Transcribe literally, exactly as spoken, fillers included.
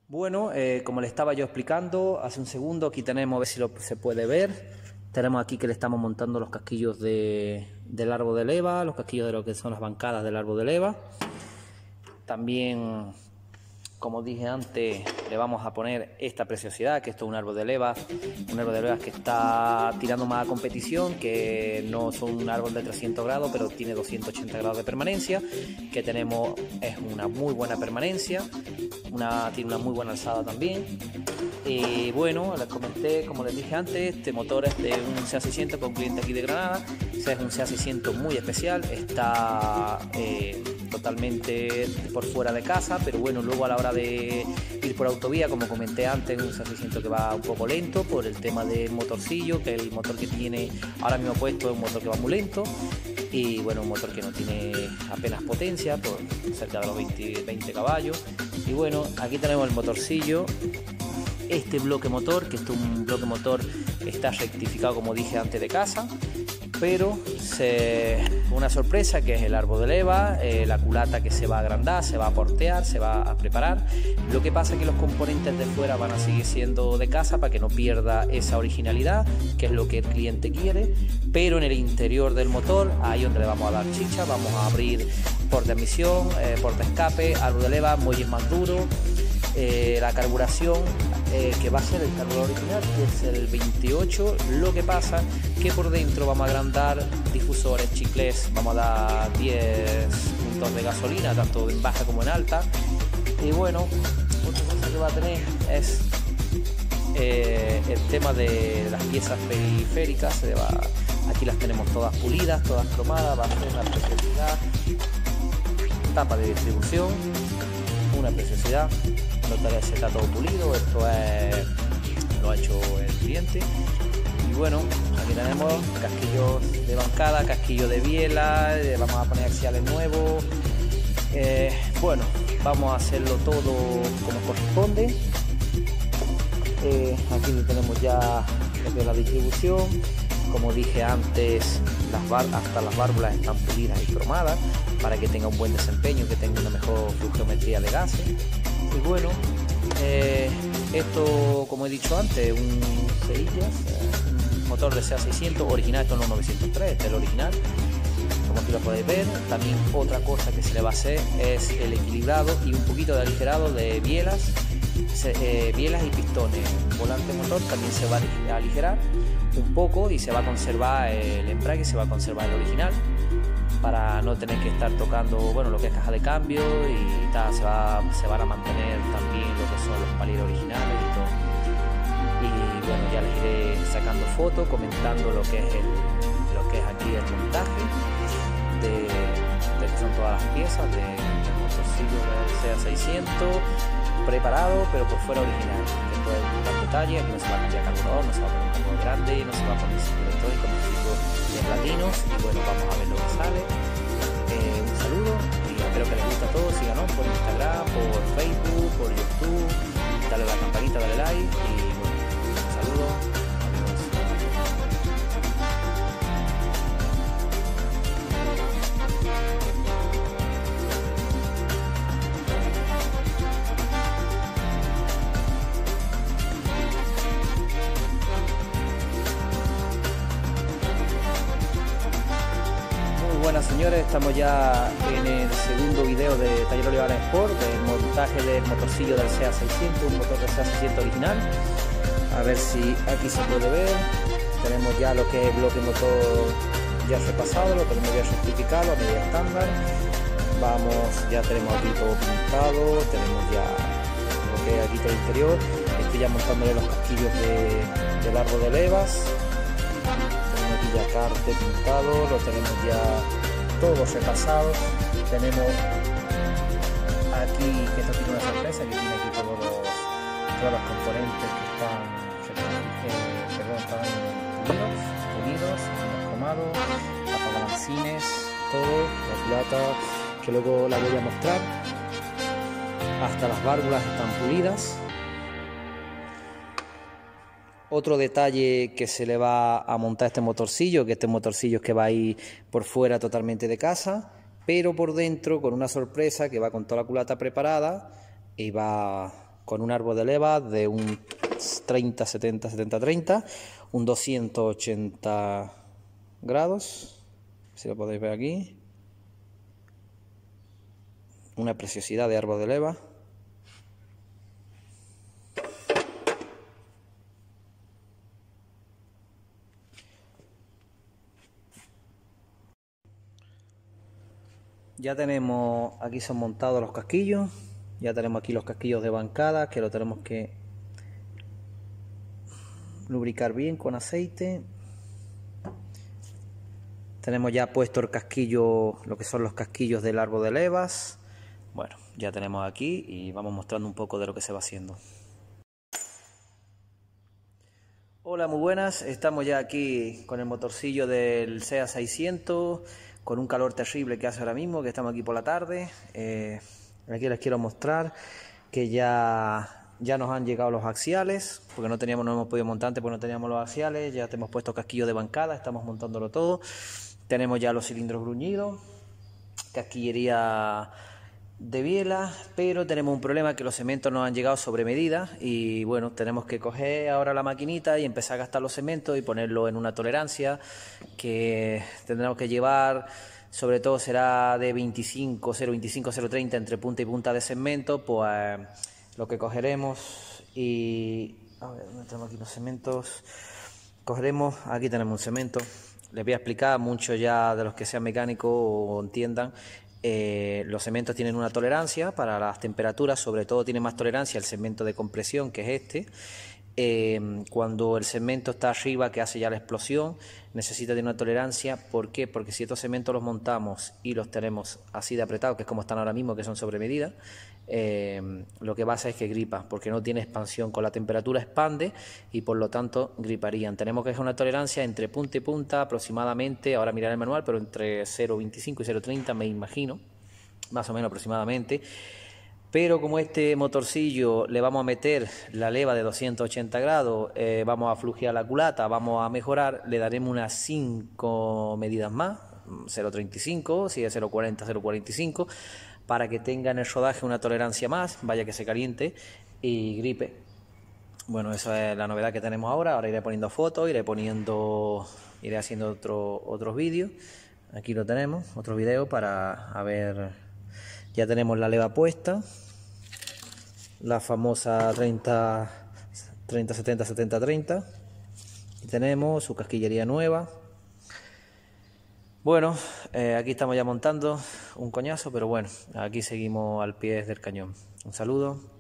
Bueno, eh, como le estaba yo explicando hace un segundo, aquí tenemos, a ver si lo, se puede ver, tenemos aquí que le estamos montando los casquillos de, del árbol de leva, los casquillos de lo que son las bancadas del árbol de leva. También, como dije antes, le vamos a poner esta preciosidad, que esto es un árbol de leva, un árbol de leva que está tirando más a competición, que no son un árbol de trescientos grados, pero tiene doscientos ochenta grados de permanencia, que tenemos, es una muy buena permanencia, una, tiene una muy buena alzada también. Y bueno, les comenté, como les dije antes, este motor es de un C A seiscientos con un cliente aquí de Granada. Este es un C A seiscientos muy especial, está eh, totalmente por fuera de casa, pero bueno, luego a la hora de ir por autovía, como comenté antes, un C A seiscientos que va un poco lento por el tema del motorcillo, que el motor que tiene ahora mismo puesto es un motor que va muy lento, y bueno, un motor que no tiene apenas potencia, por cerca de los veinte, veinte caballos. Y bueno, aquí tenemos el motorcillo, este bloque motor, que este un bloque motor está rectificado, como dije antes, de casa, pero se, una sorpresa, que es el árbol de leva, eh, la culata que se va a agrandar, se va a portear, se va a preparar. Lo que pasa es que los componentes de fuera van a seguir siendo de casa para que no pierda esa originalidad, que es lo que el cliente quiere, pero en el interior del motor, ahí donde le vamos a dar chicha, vamos a abrir porta de emisión, eh, porta escape, árbol de leva, muelles más duros, eh, la carburación, Eh, que va a ser el carburador original, que es el veintiocho. Lo que pasa que por dentro vamos a agrandar difusores, chicles, vamos a dar diez puntos de gasolina, tanto en baja como en alta. Y bueno, otra cosa que va a tener es eh, el tema de las piezas periféricas. Se va, aquí las tenemos todas pulidas, todas cromadas, va a ser una preciosidad. Tapa de distribución, una preciosidad. Notaré que está todo pulido, esto es, lo ha hecho el cliente. Y bueno, aquí tenemos casquillos de bancada, casquillo de biela, vamos a poner axiales nuevos. Eh, bueno, vamos a hacerlo todo como corresponde. Eh, aquí tenemos ya lo que es la distribución. Como dije antes, las bar hasta las válvulas están pulidas y cromadas para que tenga un buen desempeño, que tenga una mejor flujometría de gases. Y bueno, eh, esto, como he dicho antes, un Ceillas, eh, un motor de C A seiscientos original, esto no es novecientos tres, este es el original, como aquí lo podéis ver. También otra cosa que se le va a hacer es el equilibrado y un poquito de aligerado de bielas, se, eh, bielas y pistones. El volante motor también se va a aligerar un poco y se va a conservar el embrague, se va a conservar el original, para no tener que estar tocando, bueno, lo que es caja de cambio y tal. Se, va, se van a mantener también lo que son los palillos originales y todo. Y bueno, ya les iré sacando fotos, comentando lo que es el, lo que es aquí el montaje de, de que son todas las piezas de, del motorcillo del C A seiscientos preparado, pero por fuera original. Esto es un gran detalle, aquí no se va a cambiar carburador, no se va a poner un carburador grande, no se va a poner ciclo electrónico, ni ciclo de platinos. Y bueno, vamos a ver lo que sale. Eh, un saludo y espero que les guste a todos. Síganos por Instagram, por Facebook, por YouTube, dale a la campanita, dale like y bueno, un saludo. Buenas señores, estamos ya en el segundo video de Taller Olivares Sport, del montaje del motorcillo del C A seiscientos, un motor del C A seiscientos original. A ver si aquí se puede ver. Tenemos ya lo que es el bloque motor ya repasado, lo tenemos ya certificado a medida estándar. Vamos, ya tenemos aquí todo pintado, tenemos ya lo que es aquí todo el interior. Estoy ya montándole los casquillos de, del árbol de levas. Tenemos aquí ya carte pintado, lo tenemos ya todos repasado. Tenemos aquí, que esto tiene una sorpresa, que tiene aquí todos los, todos los componentes que están, eh, perdón, están unidos, unidos, cromados, apagalancines, todo, la culata, que luego la voy a mostrar. Hasta las válvulas están pulidas. Otro detalle que se le va a montar a este motorcillo, que este motorcillo es que va a ir por fuera totalmente de casa, pero por dentro con una sorpresa que va con toda la culata preparada y va con un árbol de leva de un treinta setenta setenta treinta, un doscientos ochenta grados, si lo podéis ver aquí, una preciosidad de árbol de leva. Ya tenemos, aquí son montados los casquillos, ya tenemos aquí los casquillos de bancada que lo tenemos que lubricar bien con aceite. Tenemos ya puesto el casquillo, lo que son los casquillos del árbol de levas. Bueno, ya tenemos aquí y vamos mostrando un poco de lo que se va haciendo. Hola, muy buenas, estamos ya aquí con el motorcillo del SEA seiscientos, con un calor terrible que hace ahora mismo, que estamos aquí por la tarde. Eh, aquí les quiero mostrar que ya, ya nos han llegado los axiales, porque no teníamos, no hemos podido montar antes porque no teníamos los axiales. Ya te hemos puesto casquillo de bancada, estamos montándolo todo. Tenemos ya los cilindros bruñidos, casquillería de biela, pero tenemos un problema, que los cementos nos han llegado sobre medida y bueno, tenemos que coger ahora la maquinita y empezar a gastar los cementos y ponerlo en una tolerancia que tendremos que llevar, sobre todo será de veinticinco, cero veinticinco, cero treinta entre punta y punta de cemento. Pues lo que cogeremos y... a ver, ¿dónde tenemos aquí los cementos? Cogeremos, aquí tenemos un cemento. Les voy a explicar, muchos ya de los que sean mecánicos o entiendan, eh, los cementos tienen una tolerancia para las temperaturas, sobre todo tiene más tolerancia el cemento de compresión, que es este. Eh, cuando el cemento está arriba, que hace ya la explosión, necesita de una tolerancia. ¿Por qué? Porque si estos cementos los montamos y los tenemos así de apretados, que es como están ahora mismo, que son sobre medida, eh, lo que pasa es que gripa, porque no tiene expansión. Con la temperatura expande y por lo tanto griparían. Tenemos que dejar una tolerancia entre punta y punta aproximadamente, ahora miraré el manual, pero entre cero veinticinco y cero treinta me imagino, más o menos aproximadamente. Pero como este motorcillo le vamos a meter la leva de doscientos ochenta grados, eh, vamos a flujear la culata, vamos a mejorar, le daremos unas cinco medidas más, cero treinta y cinco, si es cero cuarenta, cero cuarenta y cinco, para que tenga en el rodaje una tolerancia más, vaya que se caliente y gripe. Bueno, esa es la novedad que tenemos ahora. Ahora iré poniendo fotos, iré poniendo, iré haciendo otro, otros vídeos. Aquí lo tenemos, otro vídeo para a ver. Ya tenemos la leva puesta, la famosa treinta setenta setenta treinta, y tenemos su casquillería nueva. Bueno, eh, aquí estamos ya montando un coñazo, pero bueno, aquí seguimos al pie del cañón. Un saludo.